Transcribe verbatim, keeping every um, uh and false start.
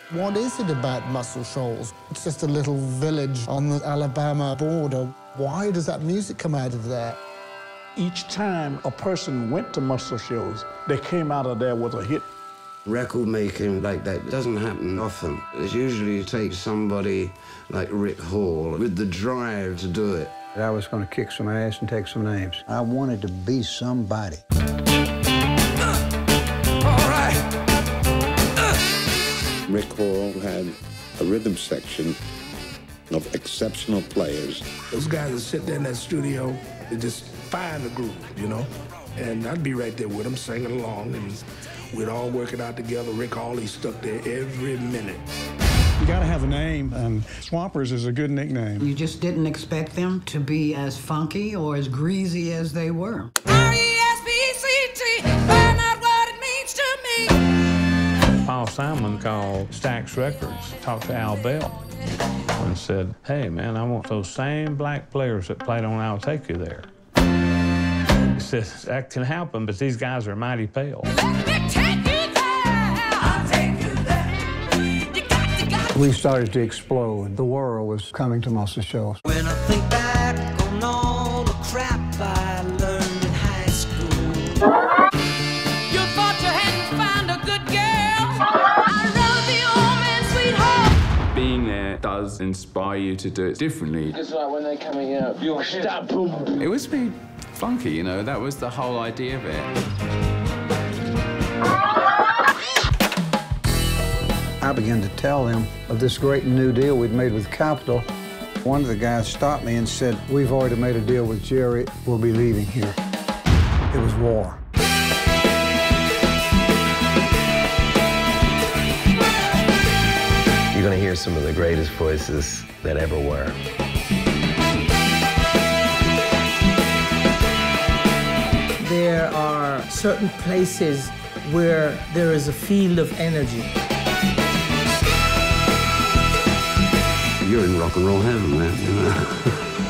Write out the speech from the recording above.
What is it about Muscle Shoals? It's just a little village on the Alabama border. Why does that music come out of there? Each time a person went to Muscle Shoals, they came out of there with a hit. Record making like that doesn't happen often. It usually takes somebody like Rick Hall with the drive to do it. I was going to kick some ass and take some names. I wanted to be somebody. Rick Hall had a rhythm section of exceptional players. Those guys would sit there in that studio and just find the groove, you know? And I'd be right there with them singing along, and we'd all work it out together. Rick Hall, he stuck there every minute. You gotta have a name, and Swampers is a good nickname. You just didn't expect them to be as funky or as greasy as they were. R E S P C T, find out what it means to me. Paul Simon called Stax Records, talked to Al Bell, and said, hey, man, I want those same black players that played on I'll Take You There. He says, that can happen, but these guys are mighty pale. Let me take you there, I'll take you there. You got, you got. We started to explode. The world was coming to Muscle Shoals. When I think back on all the crap I learned in high school, you thought you hadn't found a good girl. I wrote the old man's sweet home. Being there does inspire you to do it differently. It's like when they're coming out, you're stop, boom. It was pretty funky, you know, that was the whole idea of it. I began to tell them of this great new deal we'd made with Capitol. One of the guys stopped me and said, we've already made a deal with Jerry. We'll be leaving here. It was war. You're going to hear some of the greatest voices that ever were. There are certain places where there is a field of energy. You're in rock and roll heaven, man. You know?